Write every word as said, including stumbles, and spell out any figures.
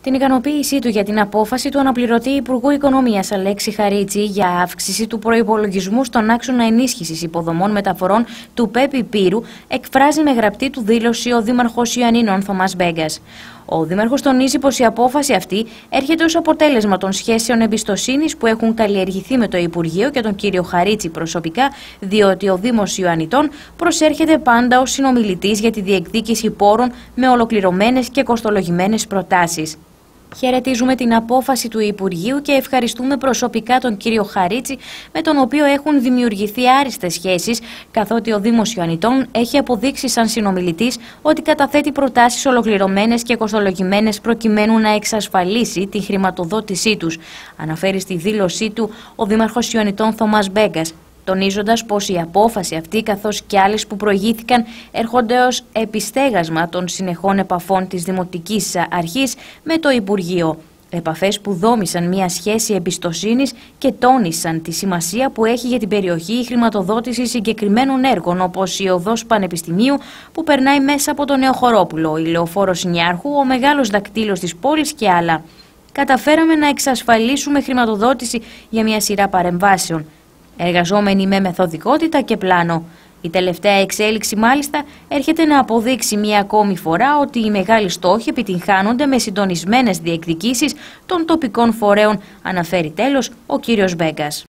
Την ικανοποίησή του για την απόφαση του αναπληρωτή Υπουργού Οικονομίας Αλέξη Χαρίτση για αύξηση του προϋπολογισμού στον άξονα ενίσχυσης υποδομών μεταφορών του ΠΕΠ Πύρου εκφράζει με γραπτή του δήλωση ο Δήμαρχος Ιωαννίνων Θωμάς Μπέγκας. Ο Δήμαρχος τονίζει πως η απόφαση αυτή έρχεται ως αποτέλεσμα των σχέσεων εμπιστοσύνης που έχουν καλλιεργηθεί με το Υπουργείο και τον κύριο Χαρίτση προσωπικά, διότι ο Δήμος Ιωαννιτών προσέρχεται πάντα ως συνομιλητής για τη διεκδίκηση πόρων με ολοκληρωμένες και κοστολογημένες προτάσεις. Χαιρετίζουμε την απόφαση του Υπουργείου και ευχαριστούμε προσωπικά τον κύριο Χαρίτση, με τον οποίο έχουν δημιουργηθεί άριστες σχέσεις, καθότι ο Δήμος Ιωαννιτών έχει αποδείξει σαν συνομιλητής ότι καταθέτει προτάσεις ολοκληρωμένες και κοστολογημένες προκειμένου να εξασφαλίσει τη χρηματοδότησή τους, αναφέρει στη δήλωσή του ο Δήμαρχος Ιωαννιτών Θωμάς Μπέγκας, τονίζοντας πως η απόφαση αυτή καθώς και άλλες που προηγήθηκαν έρχονται ως επιστέγασμα των συνεχών επαφών της Δημοτικής Αρχής με το Υπουργείο. Επαφές που δόμησαν μια σχέση εμπιστοσύνης και τόνισαν τη σημασία που έχει για την περιοχή η χρηματοδότηση συγκεκριμένων έργων, όπως η οδός Πανεπιστημίου που περνάει μέσα από το Νεοχωρόπουλο, η λεωφόρος Νιάρχου, ο μεγάλος δακτύλος της πόλης και άλλα. Καταφέραμε να εξασφαλίσουμε χρηματοδότηση για μια σειρά παρεμβάσεων, εργαζόμενοι με μεθοδικότητα και πλάνο. Η τελευταία εξέλιξη μάλιστα έρχεται να αποδείξει μία ακόμη φορά ότι οι μεγάλοι στόχοι επιτυγχάνονται με συντονισμένες διεκδικήσεις των τοπικών φορέων, αναφέρει τέλος ο κύριος Μπέγκας.